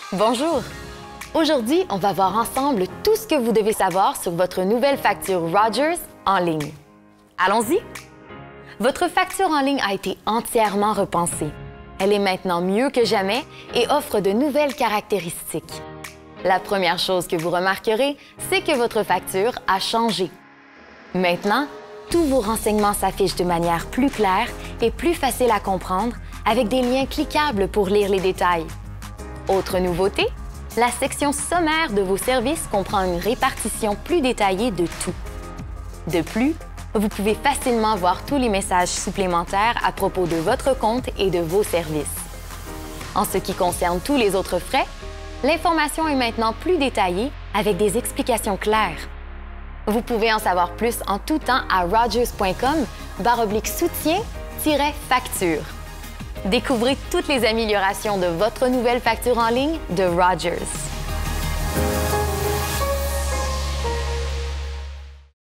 Bonjour! Aujourd'hui, on va voir ensemble tout ce que vous devez savoir sur votre nouvelle facture Rogers en ligne. Allons-y! Votre facture en ligne a été entièrement repensée. Elle est maintenant mieux que jamais et offre de nouvelles caractéristiques. La première chose que vous remarquerez, c'est que votre facture a changé. Maintenant, tous vos renseignements s'affichent de manière plus claire et plus facile à comprendre avec des liens cliquables pour lire les détails. Autre nouveauté, la section sommaire de vos services comprend une répartition plus détaillée de tout. De plus, vous pouvez facilement voir tous les messages supplémentaires à propos de votre compte et de vos services. En ce qui concerne tous les autres frais, l'information est maintenant plus détaillée avec des explications claires. Vous pouvez en savoir plus en tout temps à rogers.com/soutien-facture. Découvrez toutes les améliorations de votre nouvelle facture en ligne de Rogers.